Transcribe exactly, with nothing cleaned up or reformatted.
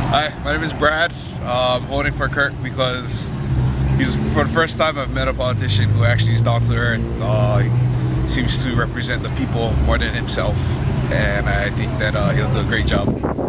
Hi, my name is Brad. Uh, I'm voting for Kirk because he's, for the first time I've met a politician who actually is down to earth. Uh, he seems to represent the people more than himself, and I think that uh, he'll do a great job.